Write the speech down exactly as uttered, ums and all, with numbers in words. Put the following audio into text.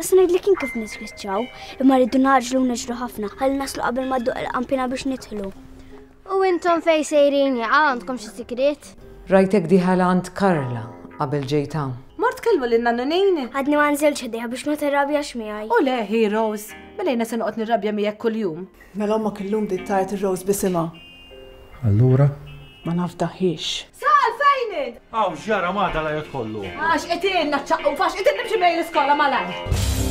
Issa ngħidlek kien kif nispiċċaw, imma rridu naġlu neġru ħafna, ħalli naslu qabel ma dduq il-qampina biex nidħlu. U intom fej sejrin jaqa' għandkom xi sikriet? Rajtek diħala għand Karla qabel ġejta. Mort kelmu l-nannu nejni. Għadni ma nżilx ħdejha biex ma tirrabjax miegħi. U le, Heroes, belejna se noqgħod nirrabja miegħek kuljum. Mela omma kellhom dittajt ir-Rose bisimha. Allura? Ma nafdaħiex. Sal fejn? Għaw ġara ma dala jotkollu. Għax qed naċċaqu fax qed nimxi mejn l-iskola malaj.